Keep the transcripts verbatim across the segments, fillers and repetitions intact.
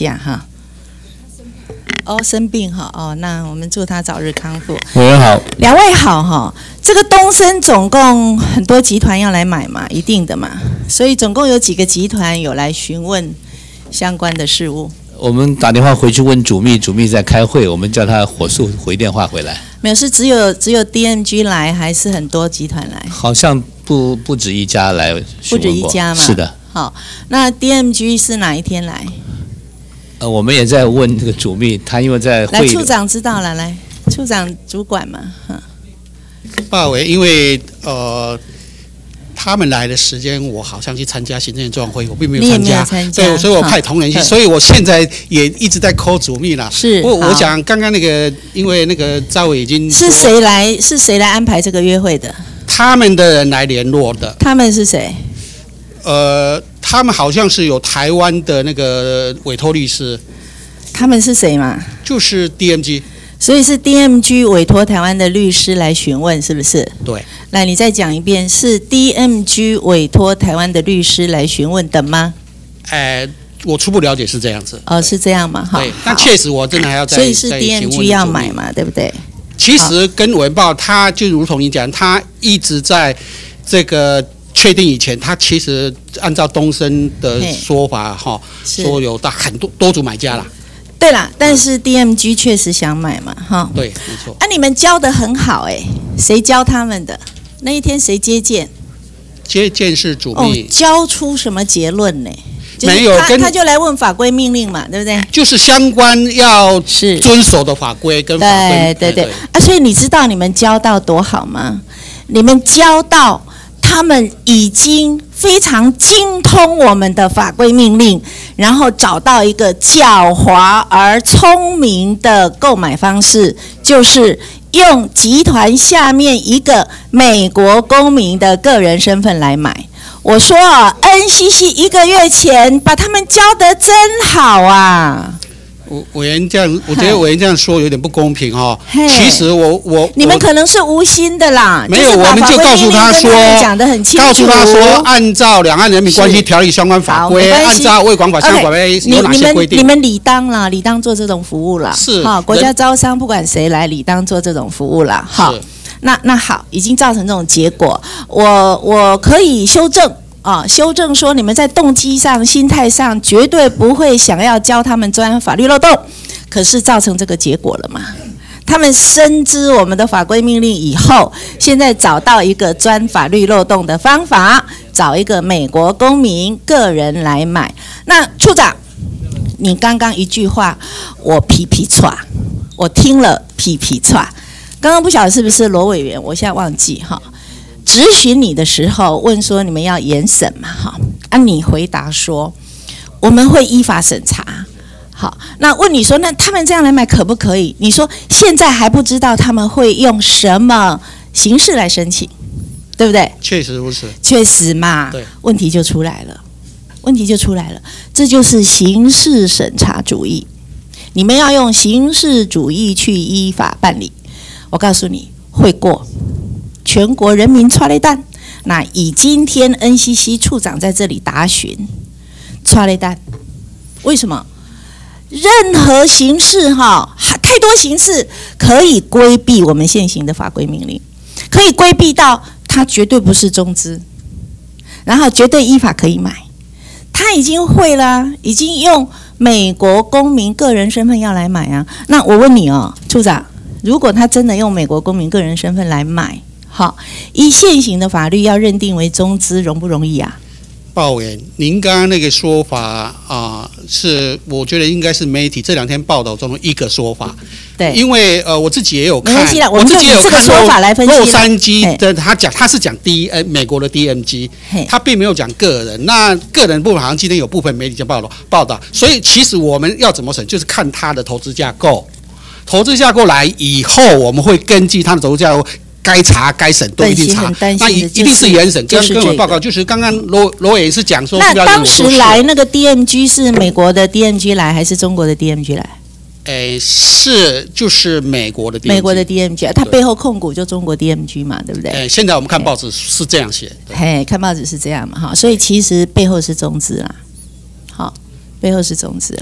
下哈。哦，生病哈，哦，那我们祝他早日康复。 委员好， 两位好哈。这个东森总共很多集团要来买嘛，一定的嘛，所以总共有几个集团有来询问相关的事务。 我们打电话回去问主秘，主秘在开会，我们叫他火速回电话回来。 没有，是只有只有 D M G 来，还是很多集团来？ 好像不不止一家来询问过， 不止一家嘛。 是的。 好，那 D M G 是哪一天来？ 呃，我们也在问这个主秘，他因为在会来，处长知道了，来，处长主管嘛，哈。 报委，因为呃，他们来的时间，我好像去参加行政状会，我并没有参加， 你也没有参加对，所以我派同仁去，所以我现在也一直在 call 主秘啦。 是， 我我想刚刚那个，因为那个赵伟已经是谁来？是谁来安排这个约会的？ 他们的人来联络的。 他们是谁？ 呃，他们好像是有台湾的那个委托律师。 他们是谁嘛？ 就是 D M G。 所以是 D M G 委托台湾的律师来询问，是不是？ 对。 来，你再讲一遍，是 D M G 委托台湾的律师来询问的吗？ 呃，我初步了解是这样子。 哦，是这样吗？哈。 对。但确实我真的还要再。 所以是 D M G 要买嘛，对不对？ 其实跟文报，他就如同你讲，他一直在这个确定以前，他其实按照东森的说法，哈，说有大很多多组买家啦。 对啦，但是 D M G 确实想买嘛，哈。 对，没错。 啊，你们教得很好哎、欸，谁教他们的？那一天谁接见？ 接见是主秘。 哦，教出什么结论呢？就是、 没有， 他他就来问法规命令嘛，对不对？ 就是相关要是遵守的法规跟法规。 对对对。啊，所以你知道你们教到多好吗？你们教到他们已经非常精通我们的法规命令，然后找到一个狡猾而聪明的购买方式，就是用集团下面一个美国公民的个人身份来买。我说啊 ，N C C 一个月前把他们教得真好啊！ 委员这样，我觉得委员这样说有点不公平哈、哦。其实我我你们可能是无心的啦， 没有，我们就告诉他说， 讲得很清楚， 告诉他说，按照《两岸人民关系条例》相关法规，按照《卫管法》相关法规有哪些规定？ 你们理当啦，理当做这种服务啦。 是， 好，国家招商不管谁来，理当做这种服务啦。好，那那好，已经造成这种结果，我我可以修正。啊，修正说你们在动机上、心态上绝对不会想要教他们钻法律漏洞，可是造成这个结果了嘛？他们深知我们的法规命令以后，现在找到一个钻法律漏洞的方法，找一个美国公民个人来买。那处长，你刚刚一句话，我皮皮唰，我听了皮皮唰。刚刚不晓得是不是罗委员，我现在忘记哈。质询你的时候问说你们要严审嘛？哈，啊，你回答说我们会依法审查。好，那问你说那他们这样来买可不可以？你说现在还不知道他们会用什么形式来申请，对不对？ 确实如此。 确实嘛。 对。 问题就出来了，问题就出来了，这就是刑事审查主义。你们要用刑事主义去依法办理，我告诉你会过。全国人民抓雷蛋，那以今天 N C C 处长在这里答询，抓雷蛋，为什么？任何形式哈，太多形式可以规避我们现行的法规命令，可以规避到它绝对不是中资，然后绝对依法可以买，他已经会了，已经用美国公民个人身份要来买啊。那我问你哦，处长，如果他真的用美国公民个人身份来买？好，依现行的法律要认定为中资容不容易啊？ 报委员，您刚刚那个说法啊、呃，是我觉得应该是媒体这两天报道中的一个说法。 对， 因为呃我自己也有看， 没关系啦， 我自己也有看说法来分析洛杉矶的他讲他是讲 D 呃美国的 D M G， 他并没有讲个人。那个人部分好像今天有部分媒体在报道报道，所以其实我们要怎么审，就是看他的投资架构，投资架构来以后，我们会根据他的投资架构。该查该审都一定查，那一一定是严审。跟跟我报告，就是刚刚罗罗委员是讲说， 那当时来那个 D M G 是美国的 D M G 来，还是中国的 D M G 来？ 诶，是就是美国的 D M G， 美国的 D M G， 它背后控股就中国 D M G 嘛，对不对？ 诶，现在我们看报纸是这样写。 嘿，看报纸是这样嘛，哈，所以其实背后是中资啦，好，背后是中资啦。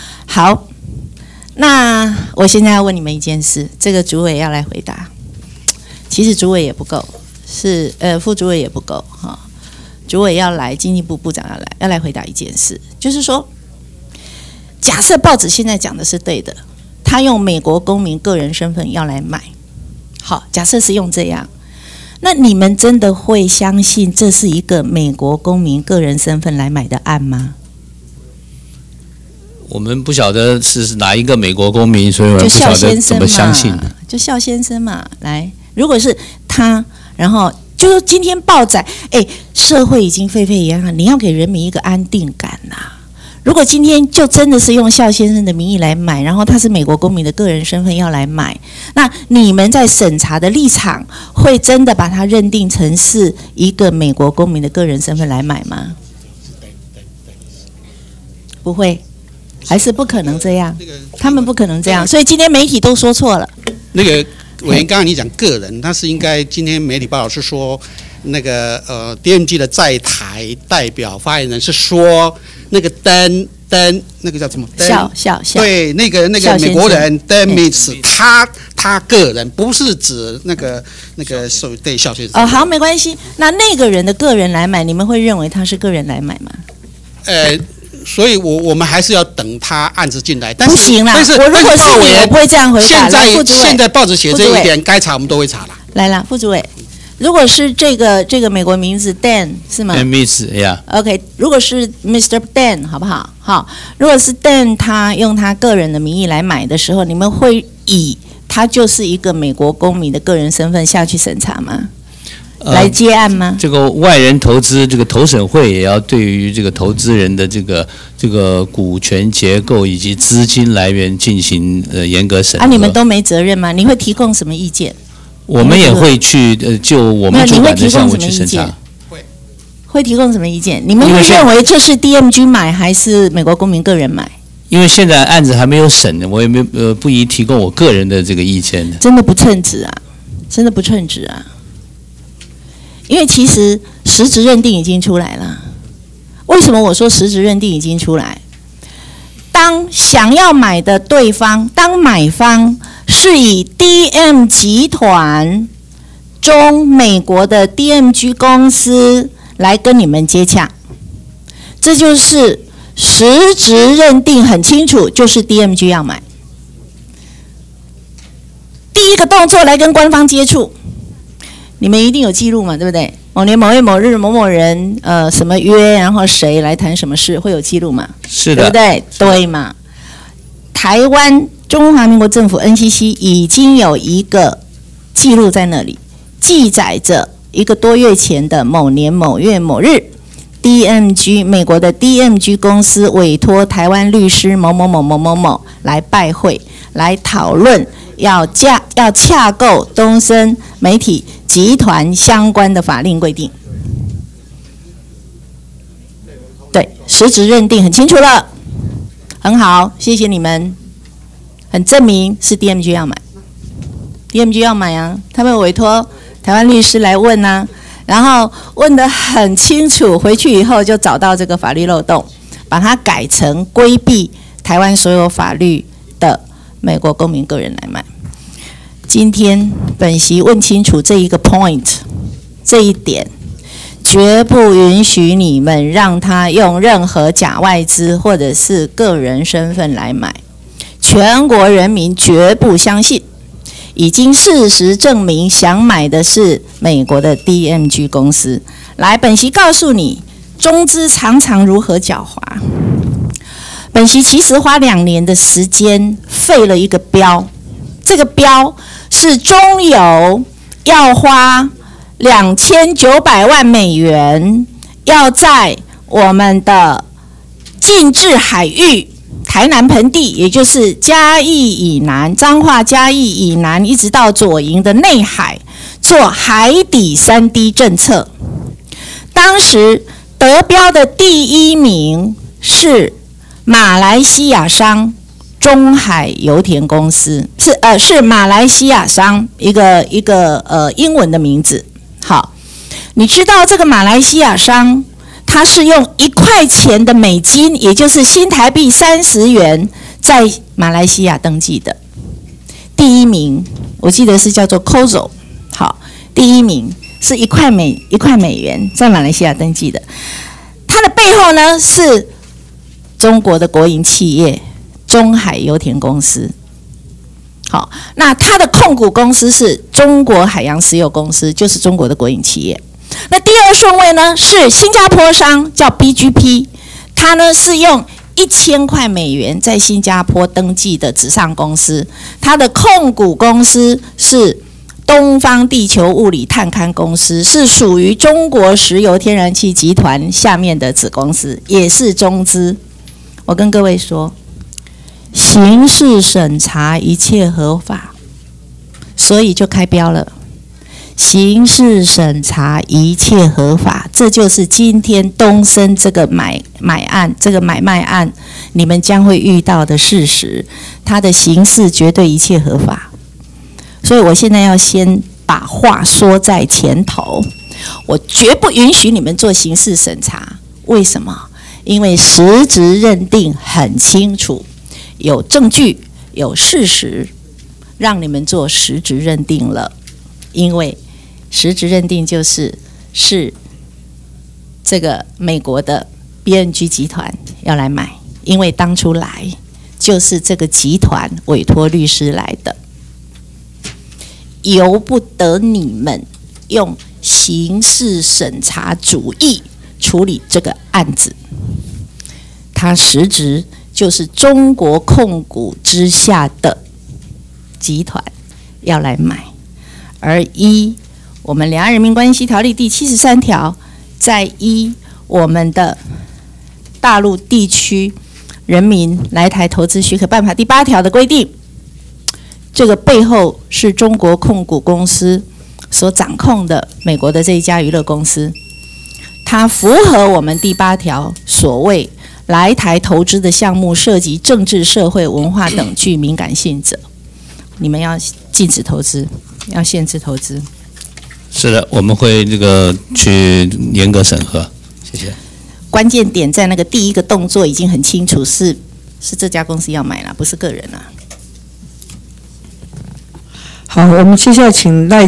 好，那我现在要问你们一件事，这个主委要来回答。其实主委也不够，是呃副主委也不够哈、哦。主委要来，经济部部长要来，要来回答一件事，就是说，假设报纸现在讲的是对的，他用美国公民个人身份要来买，好，假设是用这样，那你们真的会相信这是一个美国公民个人身份来买的案吗？ 我们不晓得是哪一个美国公民，所以我们不晓得怎么相信。 就肖先生嘛，来，如果是他，然后就是今天报载，哎，社会已经沸沸扬扬，你要给人民一个安定感呐、啊。如果今天就真的是用肖先生的名义来买，然后他是美国公民的个人身份要来买，那你们在审查的立场会真的把他认定成是一个美国公民的个人身份来买吗？不会。还是不可能这样，他们不可能这样，所以今天媒体都说错了。 那个委员，刚刚你讲个人，他是应该今天媒体报道是说，那个呃 D M G 的在台代表发言人是说，那个登登那个叫什么？ 笑笑笑。 对，那个那个美国人 Demis， 他他个人不是指那个那个受对肖先生。 哦，好，没关系。那那个人的个人来买，你们会认为他是个人来买吗？ 呃。所以我，我们还是要等他案子进来。但是不行啦！ 但是我如果是你，我不会这样回答。 现在现在报纸写这一点，该查我们都会查了。 来了，副主委，如果是这个这个美国名字 Dan 是吗 ？Demis 呀。 OK， 如果是 Mister Dan 好不好？好，如果是 Dan 他用他个人的名义来买的时候，你们会以他就是一个美国公民的个人身份下去审查吗？来接案吗、呃？ 这个外人投资，这个投审会也要对于这个投资人的这个这个股权结构以及资金来源进行呃严格审核。 啊，你们都没责任吗？你会提供什么意见？ 我们也会去呃就我们主管的项目去审查。 会会提供什么意见？你们会认为这是 D M G 买还是美国公民个人买？ 因为现在案子还没有审，我也没呃不宜提供我个人的这个意见。 真的不称职啊！真的不称职啊！因为其实实质认定已经出来了。为什么我说实质认定已经出来？当想要买的对方，当买方是以 D M 集团中美国的 D M G 公司来跟你们接洽，这就是实质认定很清楚，就是 D M G 要买。第一个动作来跟官方接触。你们一定有记录嘛，对不对？某年某月某日某某人呃什么约，然后谁来谈什么事，会有记录嘛？ 是的， 对不对？对嘛？台湾中华民国政府 N C C 已经有一个记录在那里，记载着一个多月前的某年某月某日 ，D M G 美国的 D M G 公司委托台湾律师某某某某某某来拜会，来讨论要架要洽购东森媒体集团相关的法令规定。对，实质认定很清楚了，很好，谢谢你们，很证明是 D M G 要买 ，D M G 要买啊，他们委托台湾律师来问啊，然后问得很清楚，回去以后就找到这个法律漏洞，把它改成规避台湾所有法律的美国公民个人来买。今天本席问清楚这一个 point， 这一点，绝不允许你们让他用任何假外资或者是个人身份来买，全国人民绝不相信。已经事实证明，想买的是美国的 D M G 公司。来，本席告诉你，中资常常如何狡猾。本席其实花两年的时间废了一个标，这个标是中油要花两千九百万美元，要在我们的禁制海域台南盆地，也就是嘉义以南、彰化嘉义以南，一直到左营的内海，做海底三 D 政策。当时得标的第一名是马来西亚商中海油田公司，是呃是马来西亚商一个一个呃英文的名字。好，你知道这个马来西亚商，它是用一块钱的美金，也就是新台币三十元， 在马来西亚登记的，第一名我记得是叫做 C O Z O， 好，第一名是一块美一块美元在马来西亚登记的，它的背后呢是中国的国营企业中海油田公司。好，那它的控股公司是中国海洋石油公司，就是中国的国营企业。那第二顺位呢是新加坡商，叫 B G P， 它呢是用一千块美元在新加坡登记的纸上公司，它的控股公司是东方地球物理探勘公司，是属于中国石油天然气集团下面的子公司，也是中资。我跟各位说，刑事审查一切合法，所以就开标了。刑事审查一切合法，这就是今天东升这个买买案、这个买卖案，你们将会遇到的事实。它的刑事绝对一切合法，所以我现在要先把话说在前头，我绝不允许你们做刑事审查。为什么？因为实质认定很清楚，有证据、有事实，让你们做实质认定了。因为实质认定就是是这个美国的 B N G 集团要来买，因为当初来就是这个集团委托律师来的，由不得你们用刑事审查主义处理这个案子。它实质就是中国控股之下的集团要来买，而依我们两岸人民关系条例第七十三条，在依我们的大陆地区人民来台投资许可办法第八条的规定，这个背后是中国控股公司所掌控的美国的这一家娱乐公司，它符合我们第八条所谓来台投资的项目涉及政治、社会、文化等具敏感性者，你们要禁止投资，要限制投资。 是的，我们会这个去严格审核。谢谢。 关键点在那个第一个动作已经很清楚，是是这家公司要买了，不是个人啊。 好，我们接下来请赖